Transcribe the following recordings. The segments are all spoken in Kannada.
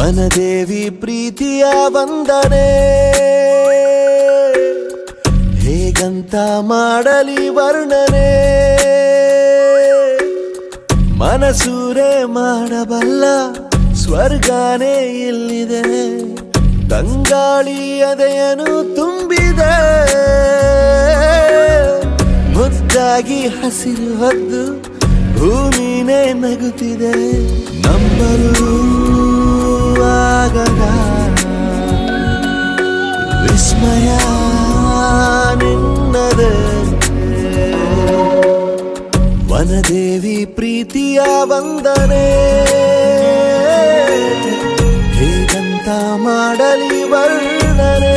ವನದೇವಿ ಪ್ರೀತಿಯ ವಂದನೆ ಹೇಗಂತ ಮಾಡಲಿ ವರ್ಣನೆ ಮನಸೂರೆ ಮಾಡಬಲ್ಲ ಸ್ವರ್ಗನೇ ಇಲ್ಲಿದೆ ತಂಗಾಳಿ ಎದೆಯನ್ನು ತುಂಬಿದೆ ಮುದ್ದಾಗಿ ಹಸಿರು ಹೊದ್ದು ಭೂಮಿನೇ ನಗುತ್ತಿದೆ ನಂಬಲು ಆಗದ ವಿಸ್ಮಯ ನಿನ್ನದೆ ವನದೇವಿ ಪ್ರೀತಿಯ ವಂದನೆ ಹೇಗಂತ ಮಾಡಲಿ ವರ್ಣನೆ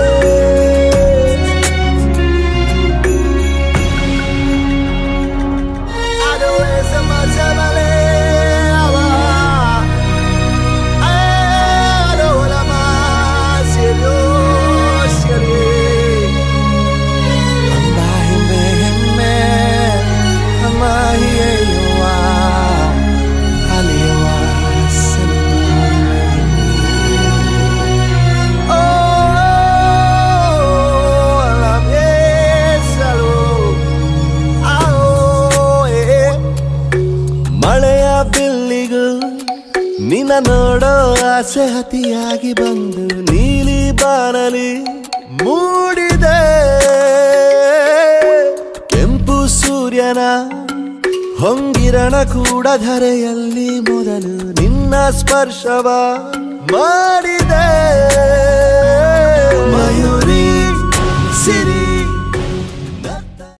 ಮಳೆಯ ಬಿಲ್ಲಿಗೂ ನಿನ್ನ ನೋಡೋ ಆಸೆ ಹತಿಯಾಗಿ ಬಂದು ನೀಲಿ ಬಾನಲಿ ಮೂಡಿದೆ ಕೆಂಪು ಸೂರ್ಯನ ಹೊಂಗಿರಣ ಕೂಡ ಧರೆಯಲ್ಲಿ ಮೊದಲು ನಿನ್ನ ಸ್ಪರ್ಶವ ಮಾಡಿದೆ